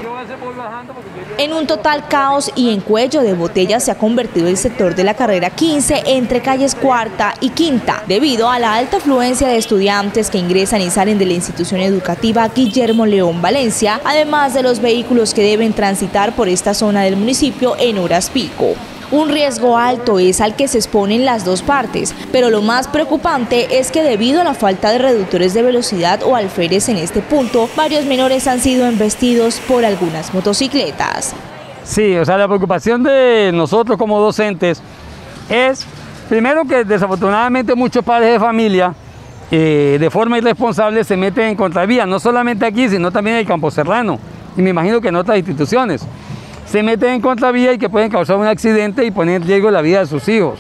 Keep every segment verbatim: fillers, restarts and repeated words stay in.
En un total caos y en cuello de botella se ha convertido el sector de la carrera quince entre calles Cuarta y Quinta, debido a la alta afluencia de estudiantes que ingresan y salen de la institución educativa Guillermo León Valencia, además de los vehículos que deben transitar por esta zona del municipio en horas pico. Un riesgo alto es al que se exponen las dos partes, pero lo más preocupante es que debido a la falta de reductores de velocidad o alférez en este punto, varios menores han sido embestidos por algunas motocicletas. Sí, o sea, la preocupación de nosotros como docentes es, primero, que desafortunadamente muchos padres de familia eh, de forma irresponsable se meten en contravía, no solamente aquí, sino también en el Campo Serrano, y me imagino que en otras instituciones. Se meten en contravía y que pueden causar un accidente y poner en riesgo la vida de sus hijos.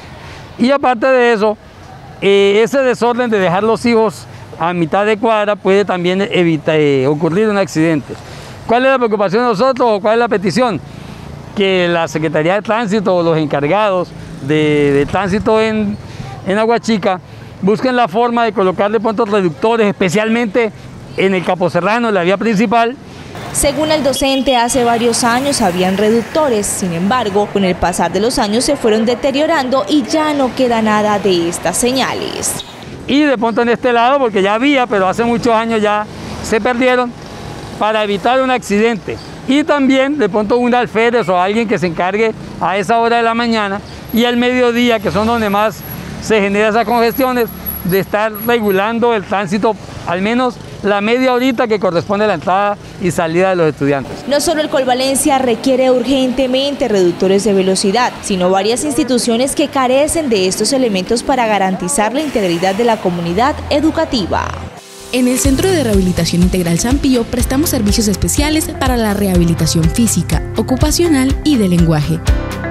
Y aparte de eso, eh, ese desorden de dejar los hijos a mitad de cuadra puede también evitar, eh, ocurrir un accidente. ¿Cuál es la preocupación de nosotros o cuál es la petición? Que la Secretaría de Tránsito o los encargados de, de tránsito en, en Aguachica busquen la forma de colocarle puntos reductores, especialmente en el Campo Serrano, la vía principal. Según el docente, hace varios años habían reductores, sin embargo, con el pasar de los años se fueron deteriorando y ya no queda nada de estas señales. Y de pronto en este lado, porque ya había, pero hace muchos años ya se perdieron, para evitar un accidente. Y también de pronto un alférez o alguien que se encargue a esa hora de la mañana y al mediodía, que son donde más se generan esas congestiones, de estar regulando el tránsito al menos la media horita que corresponde a la entrada y salida de los estudiantes. No solo el Colvalencia requiere urgentemente reductores de velocidad, sino varias instituciones que carecen de estos elementos para garantizar la integridad de la comunidad educativa. En el Centro de Rehabilitación Integral San Pío prestamos servicios especiales para la rehabilitación física, ocupacional y de lenguaje.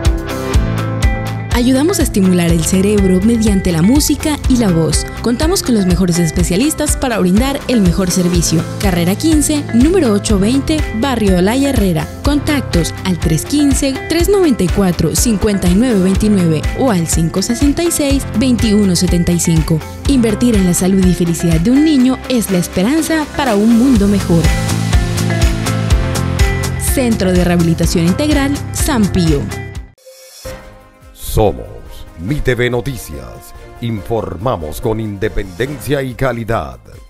Ayudamos a estimular el cerebro mediante la música y la voz. Contamos con los mejores especialistas para brindar el mejor servicio. Carrera quince, número ochocientos veinte, Barrio Olaya Herrera. Contactos al tres uno cinco, tres nueve cuatro, cinco nueve dos nueve o al cinco seis seis, dos uno siete cinco. Invertir en la salud y felicidad de un niño es la esperanza para un mundo mejor. Centro de Rehabilitación Integral San Pío. Somos Mi T V Noticias. Informamos con independencia y calidad.